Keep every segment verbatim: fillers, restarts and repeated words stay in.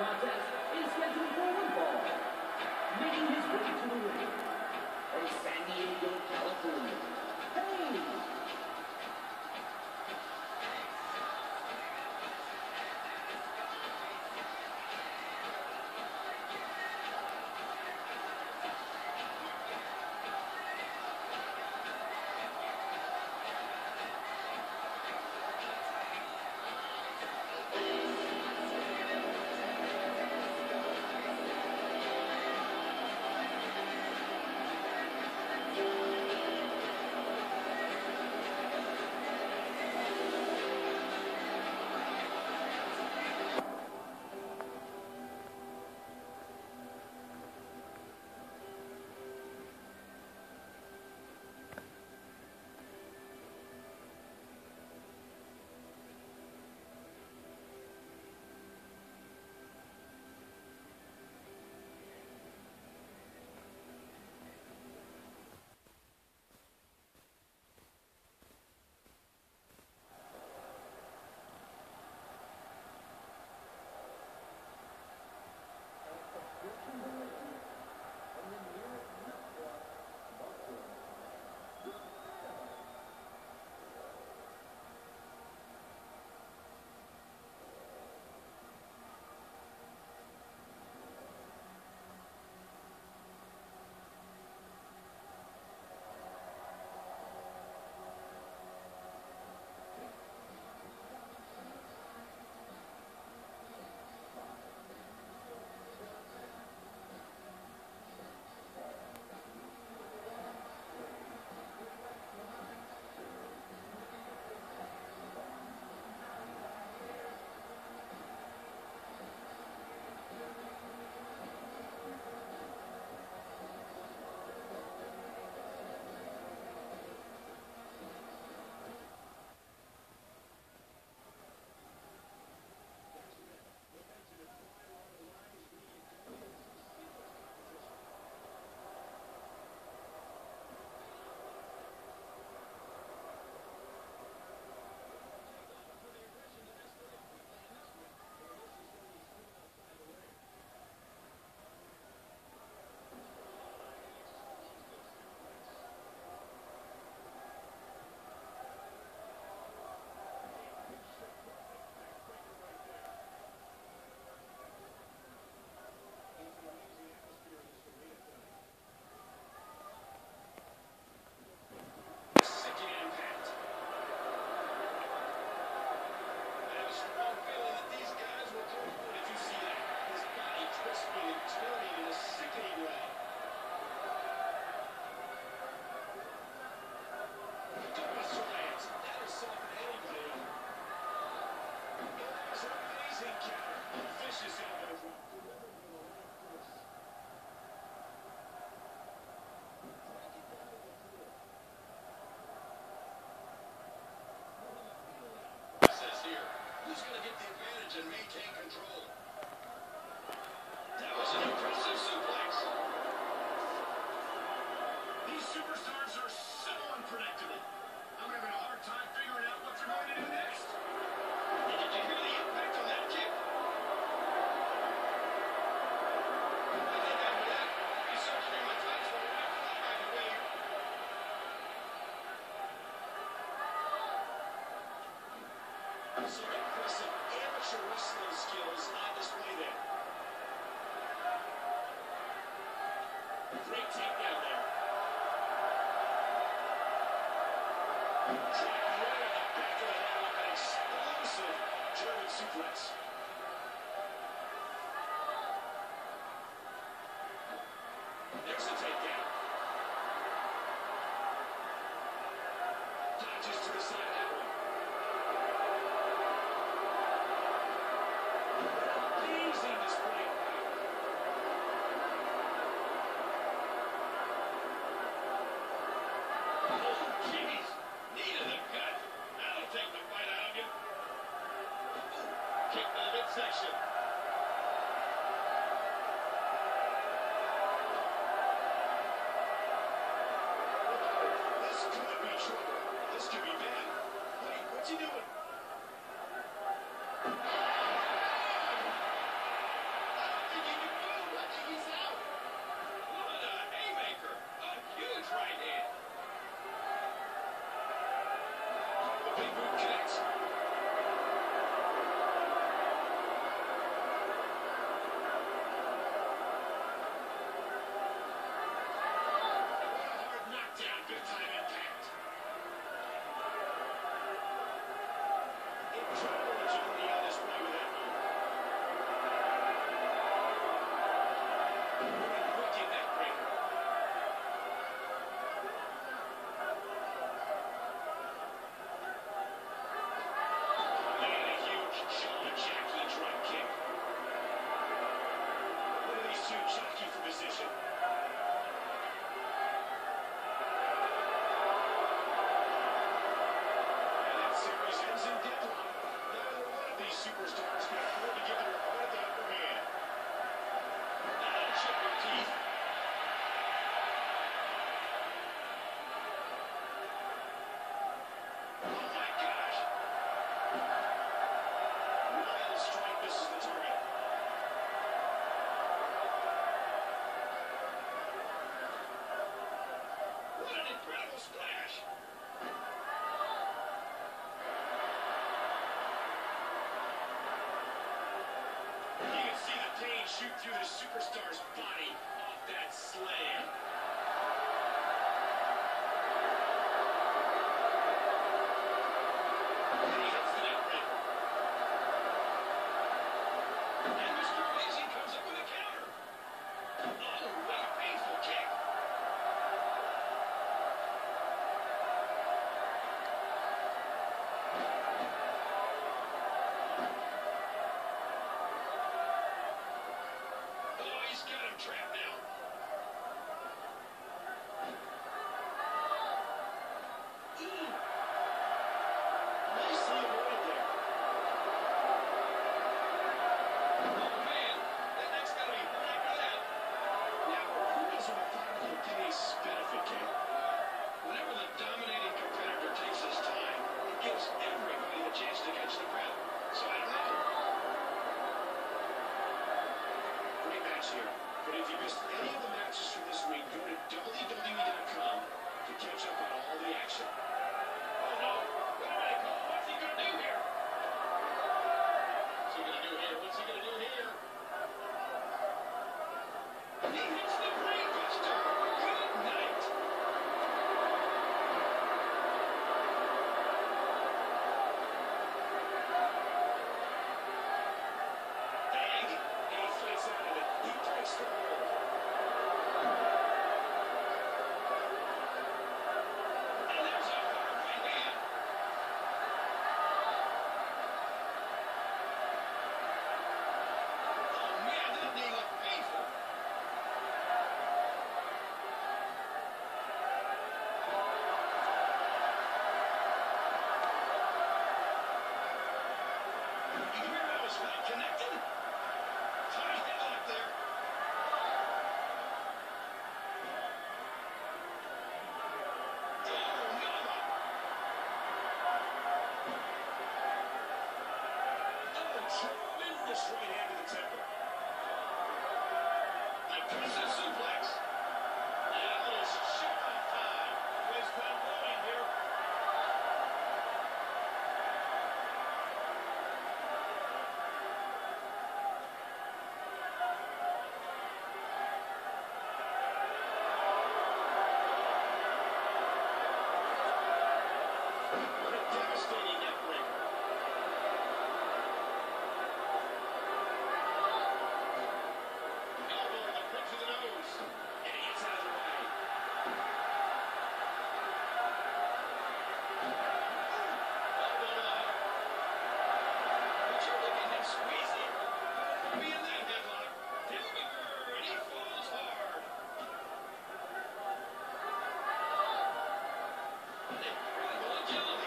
contest is scheduled for one fall. Making his way to the ring from San Diego, California, Paige. And maintain control. That was an impressive suplex. These superstars are so unpredictable. I'm having a hard time figuring out what they're going to do next. Did you hear the impact on that kick? I think after that, I searched through my tights for a while. I could wait. Some impressive amateur wrestling skills on display there. Great takedown there. Jack right on the back of the head with an explosive German suplex. There's a takedown. Dodges to the side of that one. Amazing display of power. Oh, jeez. Knee to the gut. That'll take the fight out of you. Kick to the midsection. This could be trouble. This could be Big boot connects. Hard knockdown, big time impact. Incredible agility on display with that move. Moving quick in that breaker. And a huge jaw-jacking drop kick. Look at these two jockey for position. And that series ends in deadlock. Neither one of these superstars can afford to give their opponent the upper hand. Ah, check your teeth. Oh my gosh. Wild strike misses the target. What an incredible splash. You can see the pain shoot through the superstar's body off that slam. And he hits the net breaker. And Mister Amazing comes up with a counter. Oh, what a painful kick. Oh, he's got him trapped now. Ooh. Nicely avoided there. Oh, man. That neck's got to be black out. Now, who doesn't want to get a benefit kick? Whenever the dominating competitor takes his time, it gives everybody the chance to catch the breath. So I don't know. Great match here. But if you missed any of the matches from this week, go to W W E dot com to catch up on all the action. Oh no! Wait a minute, Cole. What's he gonna do here? What's he gonna do here? What's he gonna do here? He hits the brainbuster. Good night. Bang. He fights out of it. He breaks the hold. And there's a hard right hand. Oh man, that knee looked painful. You hear how his leg connected? Tight headlock there. Oh, mama. Oh, tremendous right hand to the temple. Impressive suplex. And a little shot on time. Waste time loading here. What a devastating neck breaker. Elbow to the bridge of the nose. And he gets out of the way. Elbow to the heart. Would you look at him squeezing? Be in that headlock. Hilfiger, and he falls hard. Incredible agility.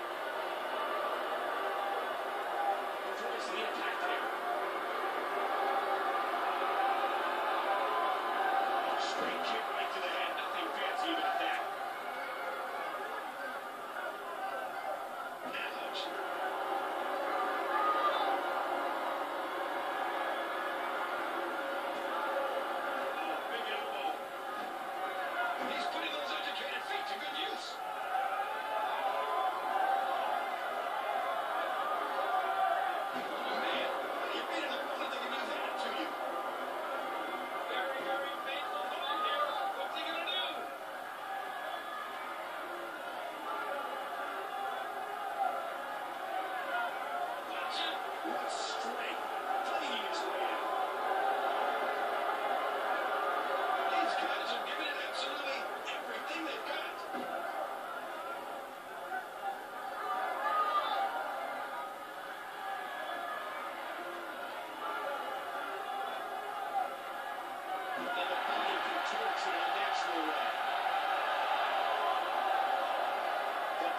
Avoids the impact there. Straight kick right to the head. Nothing fancy about that. Ouch. Oh, big elbow. He's putting those educated feet to good use.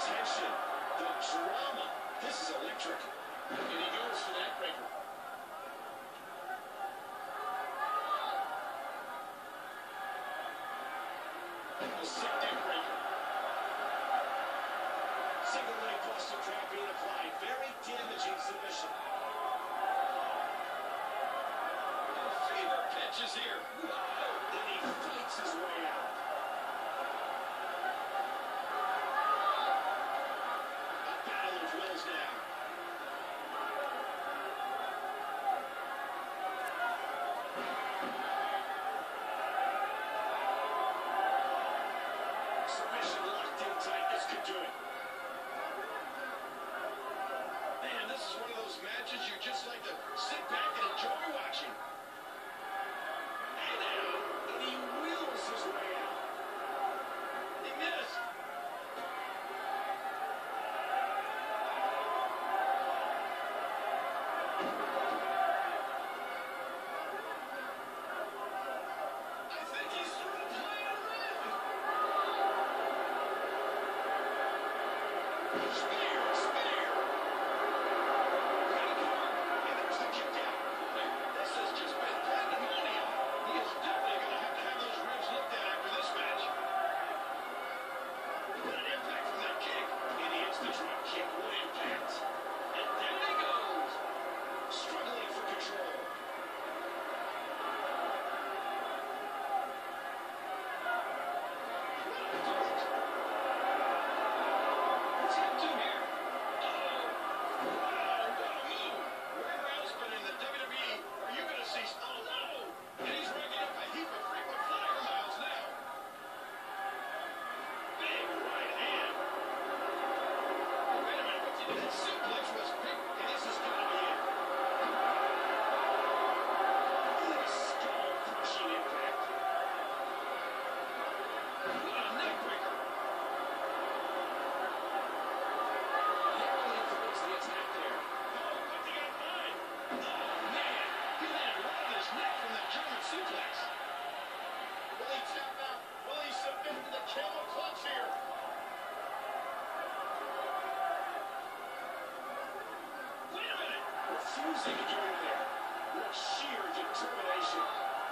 tension, the drama. This is electric. And he goes for that breaker. A sick neck breaker. Single leg cluster trap being applied. Very damaging submission. A fever pitch is here. Wow. And he fights his way out. A battle of wills now. Submission locked in tight. This could do it. Man, this is one of those matches you just like to sit back and enjoy watching. And now, and he wheels his way out. He missed. I think he's through playing around. Spear, spear. Right apart. And there's the kick out. Boy, this has just been pandemonium. He is definitely going to have to have those ribs looked at after this match. What an impact from that kick. And he hits the drop kick. What impact. And down he goes. Struggling for control. What a boot. What's he up to here? Uh-oh. Wow, what a move. Where else but in the W W E are you going to see... Oh, no. And he's racking up a heap of frequent flyer miles now. Big right hand. Wait a minute. What's he... That suplex was big. And this has got to be it. Look at a skull-crushing impact. What a neck breaker. Narrowly avoids the attack there. Oh, but they got mine. Oh, man. He landed right on his neck from that German suplex. Will he tap out? Will he submit to the camel clutch here? Wait a minute. Refusing to get in there. What sheer determination.